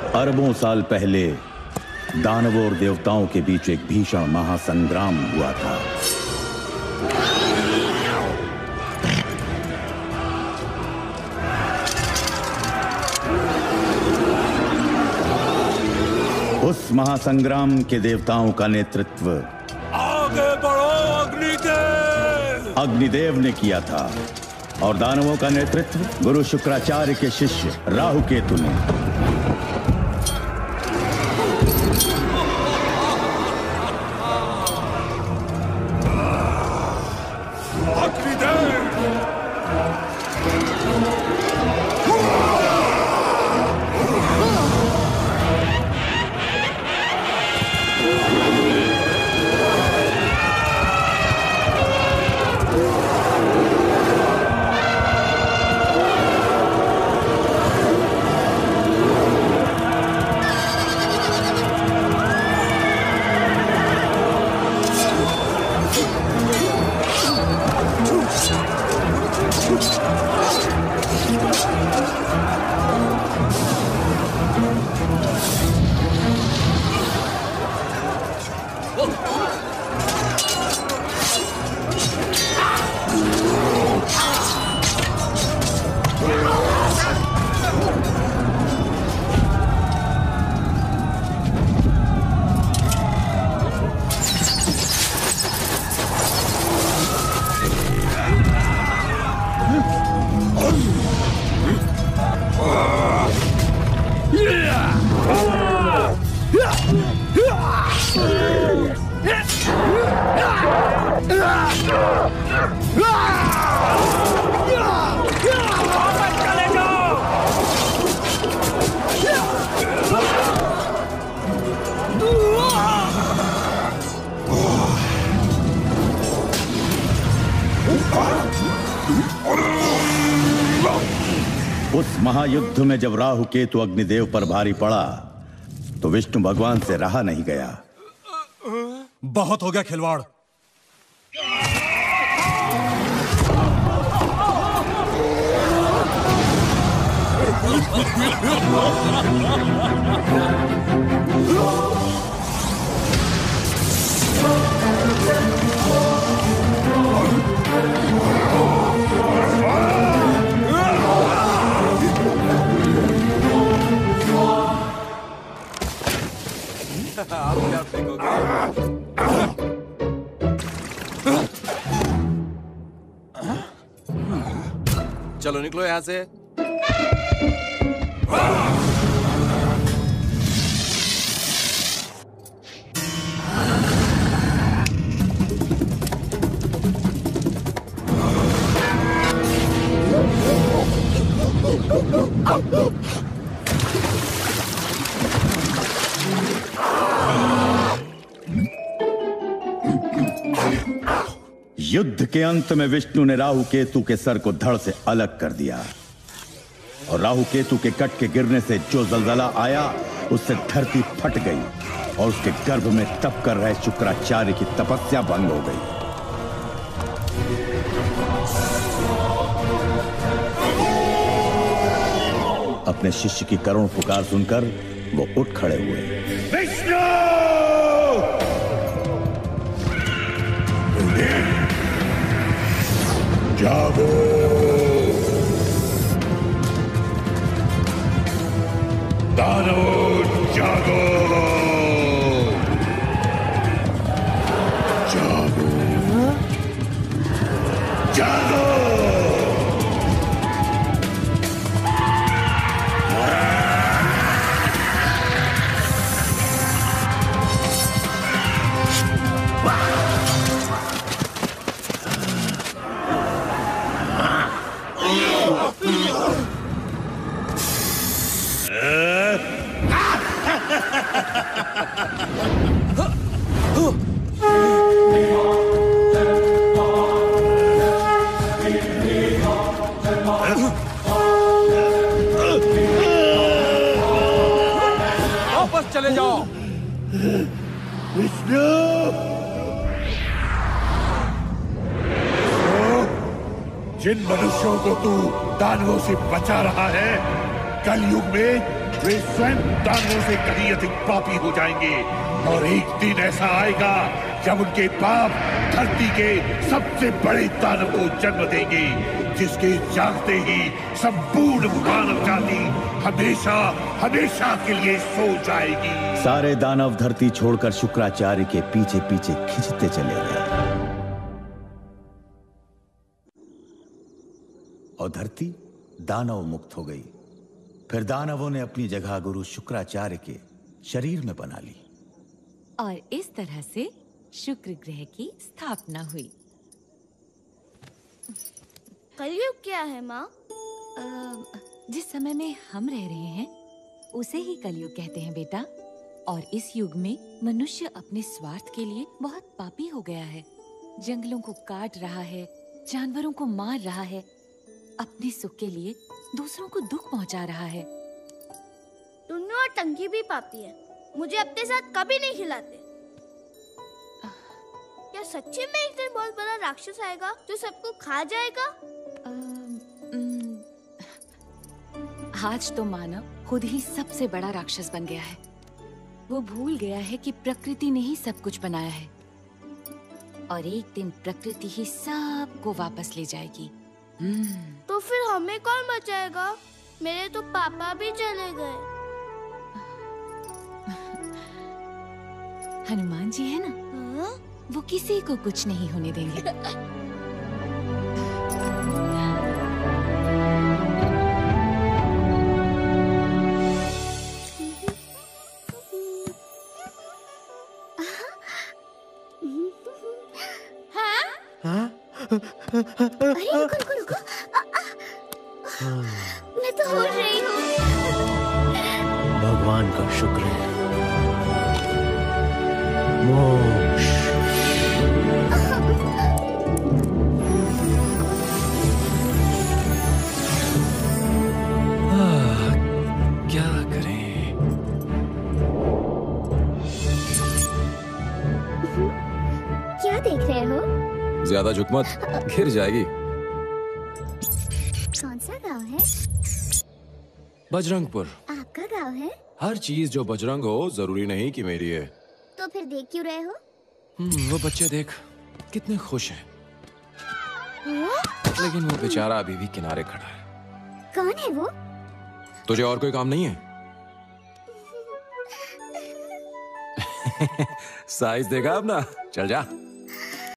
अरबों साल पहले दानवों और देवताओं के बीच एक भीषण महासंग्राम हुआ था। उस महासंग्राम के देवताओं का नेतृत्व आगे बढ़ो अग्निदेव! अग्निदेव ने किया था और दानवों का नेतृत्व गुरु शुक्राचार्य के शिष्य राहु केतु ने। उस महायुद्ध में जब राहु केतु अग्निदेव पर भारी पड़ा तो विष्णु भगवान से रहा नहीं गया। बहुत हो गया खिलवाड़। आप क्या फेंकोगे? चलो निकलो यहां से। युद्ध के अंत में विष्णु ने राहु केतु के सर को धड़ से अलग कर दिया और राहु केतु के कट के गिरने से जो जलजला आया उससे धरती फट गई और उसके गर्भ में तप कर रहे शुक्राचार्य की तपस्या भंग हो गई। अपने शिष्य की करुण पुकार सुनकर वो उठ खड़े हुए। विष्णु! जागो! दानव जागो! जागो! जागो! वापस चले जाओ। विष्णु! जिन मनुष्यों को तू दानवों से बचा रहा है, कल युग में वे स्वयं दानवों से कहीं अधिक पापी हो जाएंगे और एक दिन ऐसा आएगा जब उनके पाप धरती के सबसे बड़े दानव को जन्म देंगे, जिसके जागते ही संपूर्ण मानव जाति हमेशा हमेशा के लिए सो जाएगी। सारे दानव धरती छोड़कर शुक्राचार्य के पीछे पीछे खिंचते चले गए और धरती दानव मुक्त हो गई। फिर दानवों ने अपनी जगह गुरु शुक्राचार्य के शरीर में बना ली और इस तरह से शुक्र ग्रह की स्थापना हुई। कलयुग क्या है माँ? जिस समय में हम रह रहे हैं उसे ही कलयुग कहते हैं बेटा। और इस युग में मनुष्य अपने स्वार्थ के लिए बहुत पापी हो गया है। जंगलों को काट रहा है, जानवरों को मार रहा है, अपने सुख के लिए दूसरों को दुख पहुंचा रहा है। टुन्नू और टंकी भी पापी है, मुझे अपने साथ कभी नहीं खिलाते। क्या सच्ची में एक दिन बहुत बड़ा राक्षस आएगा जो सबको खा जाएगा? आज तो मानव खुद ही सबसे बड़ा राक्षस बन गया है। वो भूल गया है कि प्रकृति ने ही सब कुछ बनाया है और एक दिन प्रकृति ही सबको वापस ले जाएगी। तो फिर हमें कौन बचाएगा? मेरे तो पापा भी चले गए। हनुमान जी है ना? हाँ? वो किसी को कुछ नहीं होने देंगे। अरे रुको रुको रुको। मैं तो उड़ रही हूँ। भगवान का शुक्र है। मोक्ष। क्या करें? क्या देख रहे हो? ज्यादा झुक मत, गिर जाएगी। कौन सा गांव है? बजरंगपुर। आपका गांव है? हर चीज जो बजरंग हो जरूरी नहीं कि मेरी है। तो फिर देख क्यों रहे हो? वो बच्चे देख कितने खुश हैं, वो? लेकिन वो बेचारा अभी भी किनारे खड़ा है। कौन है वो? तुझे और कोई काम नहीं है? साइज देखा अपना, चल जा।